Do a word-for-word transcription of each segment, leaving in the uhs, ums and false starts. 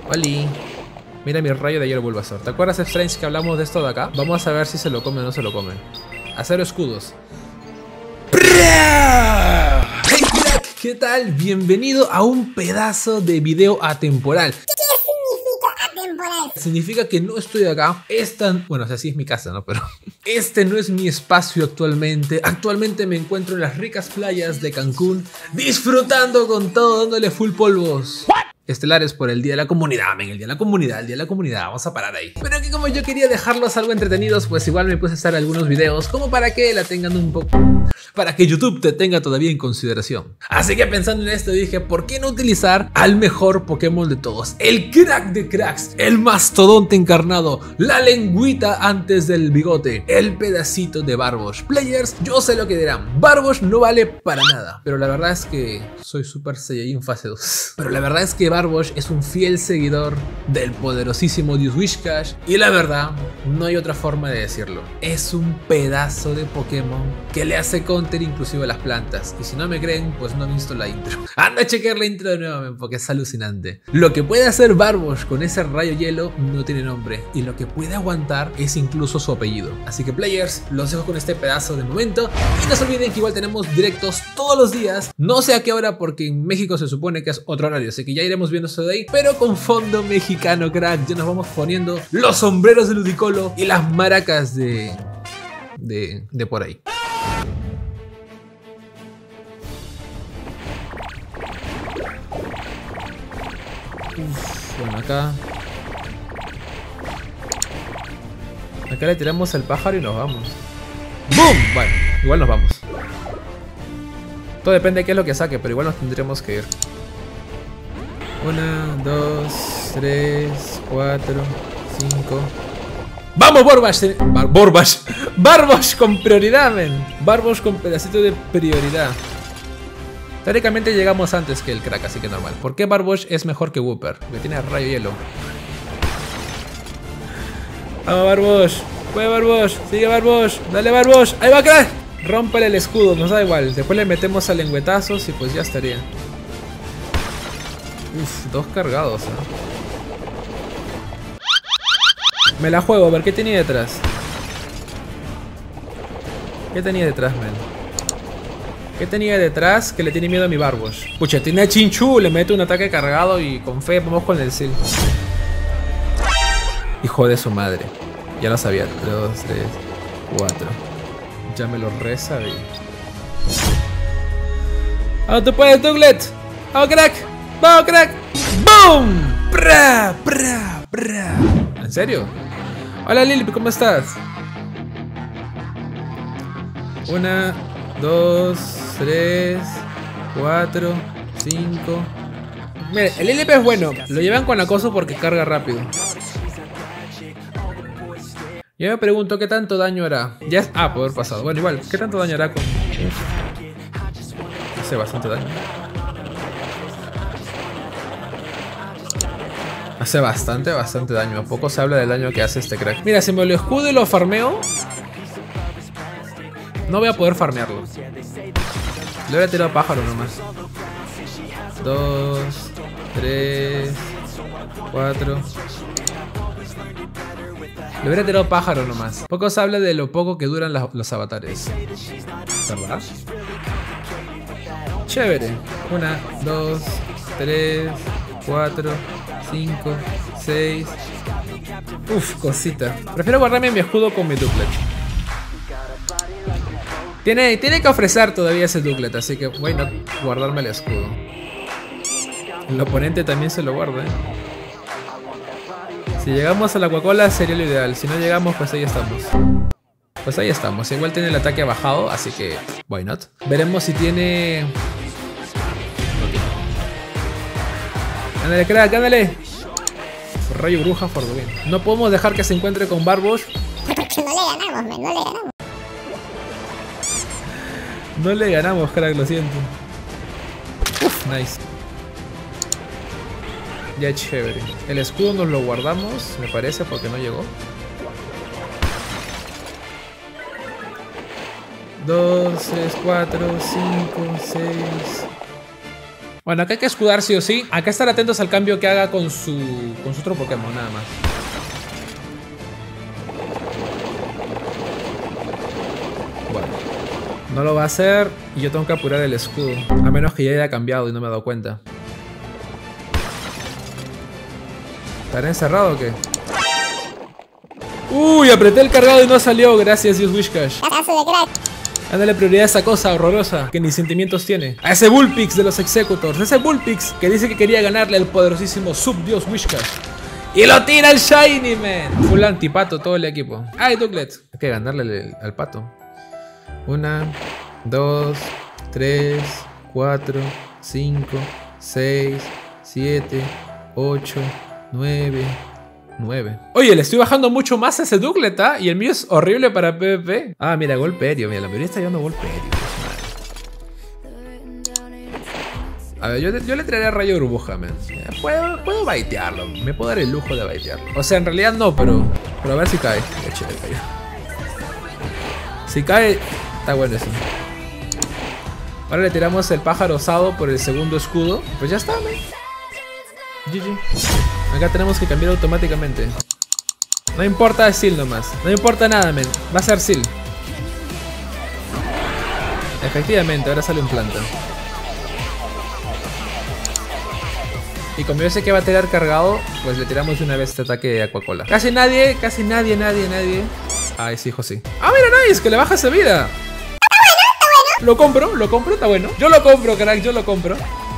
Oli. Mira mi rayo de hielo Bulbasaur. ¿Te acuerdas, Strange, que hablamos de esto de acá? Vamos a ver si se lo come o no se lo come. Acero escudos. Hey crack, ¿qué tal? Bienvenido a un pedazo de video atemporal. Significa que no estoy acá. Esta, bueno, o sea, sí es mi casa, ¿no? Pero este no es mi espacio actualmente. Actualmente me encuentro en las ricas playas de Cancún, disfrutando con todo, dándole full polvos estelares por el Día de la Comunidad, men, el Día de la Comunidad, el Día de la Comunidad, vamos a parar ahí. Pero que como yo quería dejarlos algo entretenidos, pues igual me puse a hacer algunos videos como para que la tengan un poco... para que YouTube te tenga todavía en consideración. Así que pensando en esto dije, ¿por qué no utilizar al mejor Pokémon de todos? El crack de cracks, el mastodonte encarnado, la lengüita antes del bigote, el pedacito de Barbosh. Players, yo sé lo que dirán, Barbosh no vale para nada, pero la verdad es que soy Super Saiyajin fase dos. Pero la verdad es que Barbosh es un fiel seguidor del poderosísimo Dios Whiscash y la verdad, no hay otra forma de decirlo. Es un pedazo de Pokémon que le hace counter inclusive a las plantas. Y si no me creen, pues no han visto la intro. Anda a chequear la intro de nuevo, porque es alucinante. Lo que puede hacer Barbosh con ese rayo hielo no tiene nombre. Y lo que puede aguantar es incluso su apellido. Así que players, los dejo con este pedazo de momento. Y no se olviden que igual tenemos directos todos los días. No sé a qué hora, porque en México se supone que es otro horario. Así que ya iremos viendo eso de ahí. Pero con fondo mexicano, crack. Ya nos vamos poniendo los sombreros de Ludicolo y las maracas de... de, de por ahí. Uf, bueno, acá Acá le tiramos el pájaro y nos vamos. ¡Bum! Bueno, igual nos vamos. Todo depende de qué es lo que saque, pero igual nos tendremos que ir. Una, dos, tres, cuatro, cinco. ¡Vamos, Barbosh! Bar Barbosh. Barbosh con prioridad, men. Barbosh con pedacito de prioridad. Teóricamente llegamos antes que el crack, así que normal. ¿Por qué Barbosh es mejor que Wooper? Porque tiene rayo hielo. Vamos, Barbosh. Puede Barbosh. Sigue Barbosh. Dale, Barbosh. Ahí va, crack. Rómpale el escudo. Nos da igual. Después le metemos a lengüetazos y pues ya estaría. Uf, dos cargados, ¿eh? Me la juego. A ver, ¿qué tenía detrás? ¿Qué tenía detrás, men? ¿Qué tenía detrás que le tiene miedo a mi Barbosh? Pucha, tiene a Chinchú, le mete un ataque cargado y con fe vamos con el Seal. Hijo de su madre. Ya lo sabía. dos, tres, cuatro. Ya me lo reza y... ¡Vamos, tú puedes, Douglet! ¡Vamos, crack! ¡Vamos, crack! ¡Boom! ¡Pra! ¡Pra! ¡Pra! ¿En serio? Hola, Lili, ¿cómo estás? Una... dos, tres, cuatro, cinco. Mire, el L P es bueno. Lo llevan con acoso porque carga rápido. Yo me pregunto qué tanto daño hará. Ya es... Ah, poder pasado. Bueno, igual, ¿qué tanto daño hará con...? Hace bastante daño. Hace bastante, bastante daño. A poco se habla del daño que hace este crack. Mira, si me lo escudo y lo farmeo, no voy a poder farmearlo. Le voy a tirar pájaro nomás. Dos, tres, cuatro. Le hubiera tirado pájaro nomás. Poco se habla de lo poco que duran la, los avatares. ¿Verdad? Chévere. Una, dos, tres, cuatro, cinco, seis. Uf, cosita. Prefiero guardarme mi escudo con mi Douglet. Tiene, tiene que ofrecer todavía ese Douglet, así que voy a guardarme el escudo. El oponente también se lo guarda, ¿eh? Si llegamos a la Coca-Cola sería lo ideal. Si no llegamos, pues ahí estamos. Pues ahí estamos. Igual tiene el ataque bajado, así que why not. Veremos si tiene... No tiene. Ándale, crack, ándale. Rayo bruja, for the win. No podemos dejar que se encuentre con Barbosh. Porque no le ganamos, men, no le ganamos. No le ganamos, crack, lo siento. Uf, nice. Ya, chévere. El escudo nos lo guardamos, me parece, porque no llegó. Dos, tres, cuatro, cinco, seis. Bueno, acá hay que escudar sí o sí. Acá estar atentos al cambio que haga con su, con su otro Pokémon, nada más. Bueno, no lo va a hacer y yo tengo que apurar el escudo. A menos que ya haya cambiado y no me he dado cuenta. ¿Estará encerrado o qué? Uy, apreté el cargado y no salió. Gracias, Dios Whiscash. Caso de crack. Dándole prioridad a esa cosa horrorosa que ni sentimientos tiene. A ese Bullpix de los Executors. Ese Bullpix que dice que quería ganarle al poderosísimo Subdios Whiscash. Y lo tira el Shiny, man. Full antipato todo el equipo. Ay, Douglet. Hay que ganarle al pato. Una, dos, tres, cuatro, cinco, seis, siete, ocho, nueve... nueve. Oye, le estoy bajando mucho más a ese Douglet, ¿ah? Y el mío es horrible para PvP. Ah, mira, Golperio. Mira, la mayoría está llevando Golperio. A ver, yo, yo le traeré Rayo Burbuja, man. Puedo, puedo baitearlo. Me puedo dar el lujo de baitearlo. O sea, en realidad no, pero... Pero a ver si cae. Qué chévere cayó. Si cae, está bueno eso. Ahora le tiramos el pájaro osado por el segundo escudo. Pues ya está, man. G G. Acá tenemos que cambiar automáticamente. No importa Seal nomás. No importa nada, men. Va a ser Seal. Efectivamente, ahora sale un planta. Y como yo sé que va a tirar cargado, pues le tiramos de una vez este ataque de Aquacola. Casi nadie, casi nadie, nadie, nadie. Ay, sí, hijo, sí. Ah, mira, nice, que le baja esa vida. Lo compro, lo compro, está bueno. Yo lo compro, crack, yo lo compro.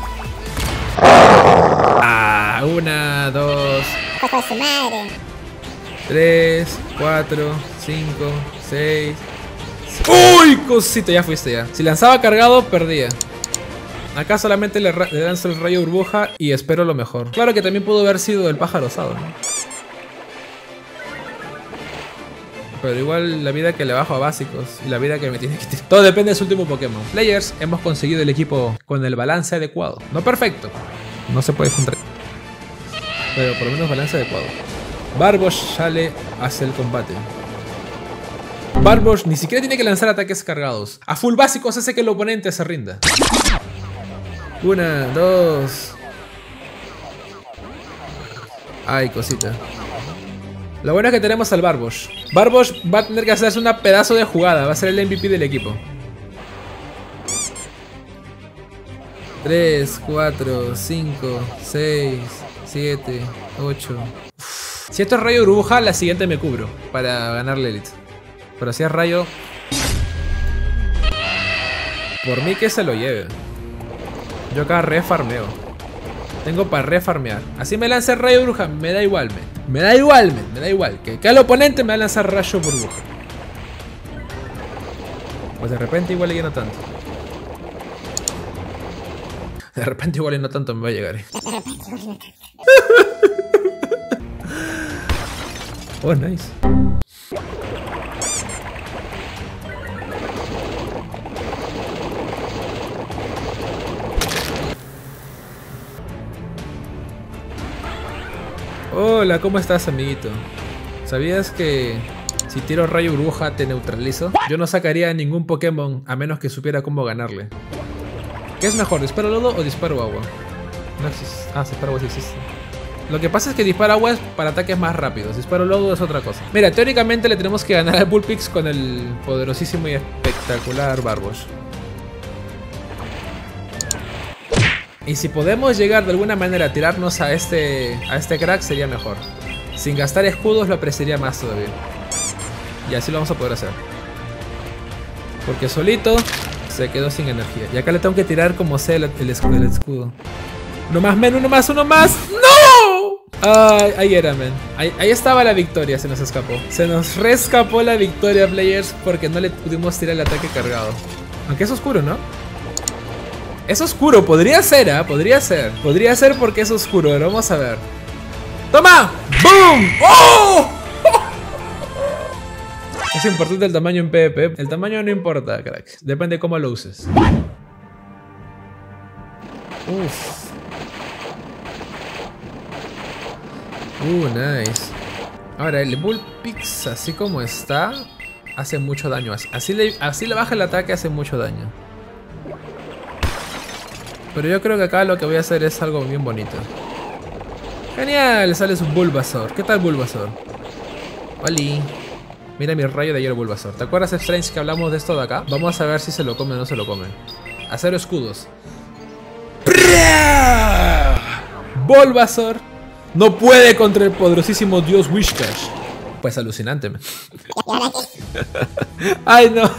Ah, una, dos, Ojo su madre. tres, cuatro, cinco, seis. ¡Uy, cosito! Ya fuiste ya. Si lanzaba cargado, perdía. Acá solamente le, le lanzo el rayo burbuja y espero lo mejor. Claro que también pudo haber sido el pájaro osado, ¿no? Pero igual la vida que le bajo a básicos y la vida que me tiene que tirar. Todo depende de su último Pokémon. Players, hemos conseguido el equipo con el balance adecuado. No perfecto. No se puede juntar. Pero por lo menos balance adecuado. Barbosh sale hacia el combate. Barbosh ni siquiera tiene que lanzar ataques cargados. A full básicos hace que el oponente se rinda. Una, dos. Ay, cosita. Lo bueno es que tenemos al Barbosh. Barbosh va a tener que hacerse una pedazo de jugada. Va a ser el M V P del equipo. tres, cuatro, cinco, seis, siete, ocho. Si esto es rayo burbuja, la siguiente me cubro para ganarle Elite. Pero si es rayo... Por mí que se lo lleve. Yo acá refarmeo. Tengo para refarmear. Así me lance rayo burbuja, me da igual, me. Me da igual, me. Me da igual. Que cada oponente me va a lanzar rayo burbuja. Pues de repente igual ya no tanto. De repente igual y no tanto me va a llegar. ¿eh? Oh, nice. Hola, ¿cómo estás, amiguito? ¿Sabías que si tiro rayo burbuja te neutralizo? Yo no sacaría ningún Pokémon a menos que supiera cómo ganarle. ¿Qué es mejor, disparo lodo o disparo agua? No existe. Ah, disparo agua sí existe. Lo que pasa es que disparo agua es para ataques más rápidos. Disparo lodo es otra cosa. Mira, teóricamente le tenemos que ganar al Bullpix con el poderosísimo y espectacular Barbosh. Y si podemos llegar de alguna manera a tirarnos a este, a este crack sería mejor. Sin gastar escudos lo apreciaría más todavía. Y así lo vamos a poder hacer. Porque solito se quedó sin energía. Y acá le tengo que tirar como sea el, el, escudo, el escudo. Uno más, men, uno más, uno más. ¡No! Ay, ahí era, men. Ahí, ahí estaba la victoria, se nos escapó. Se nos rescapó la victoria, players, porque no le pudimos tirar el ataque cargado. Aunque es oscuro, ¿no? Es oscuro, podría ser, ¿ah? ¿eh? Podría ser. Podría ser porque es oscuro, pero vamos a ver. ¡Toma! ¡Boom! ¡Oh! Es importante el tamaño en PvP. El tamaño no importa, crack. Depende de cómo lo uses. Uff. Uh, nice. Ahora, el Bullpix, así como está, hace mucho daño. Así le, así le baja el ataque, hace mucho daño. Pero yo creo que acá lo que voy a hacer es algo bien bonito. Genial, sale su Bulbasaur. ¿Qué tal Bulbasaur? Oli. Mira mi rayo de hielo Bulbasaur. ¿Te acuerdas, Strange, que hablamos de esto de acá? Vamos a ver si se lo come o no se lo come. Acero escudos. Bulbasaur no puede contra el poderosísimo dios Whiscash. Pues alucinante, man. Ay, no.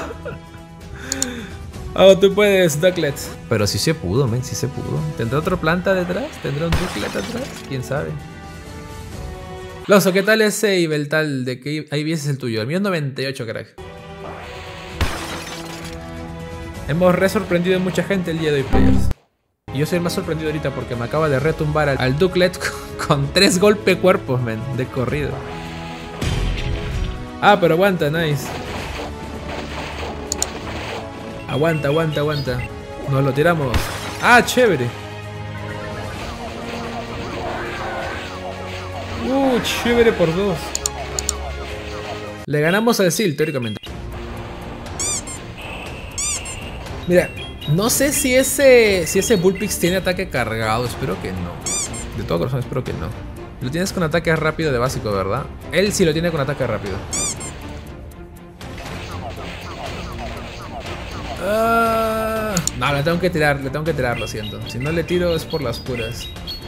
Oh, tú puedes, Ducklet. Pero sí se pudo, men, sí se pudo. ¿Tendrá otra planta detrás? ¿Tendrá un Ducklet atrás? ¿Quién sabe? Loso, ¿qué tal ese Ibeltal? ¿De qué ahí ves el tuyo? El mío es noventa y ocho, crack. Hemos re sorprendido a mucha gente el día de hoy, players. Y yo soy el más sorprendido ahorita porque me acaba de retumbar al, al Ducklet con, con tres golpe cuerpos, men, de corrido. Ah, pero aguanta, nice. Aguanta, aguanta, aguanta. Nos lo tiramos. Ah, chévere. Uh, chévere por dos. Le ganamos al Seal, teóricamente. Mira, no sé si ese si ese Bullpix tiene ataque cargado. Espero que no. De todo corazón espero que no. Lo tienes con ataque rápido de básico, ¿verdad? Él sí lo tiene con ataque rápido. Uh, no, le tengo que tirar, le tengo que tirar, lo siento. Si no le tiro es por las puras.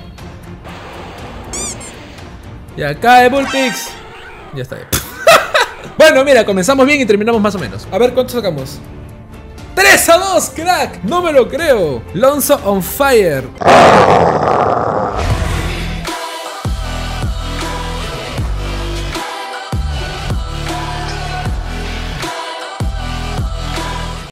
Ya cae Bullpix. Ya está. Bueno, mira, comenzamos bien y terminamos más o menos. A ver cuánto sacamos. tres a dos, crack. No me lo creo. Lonzo on fire.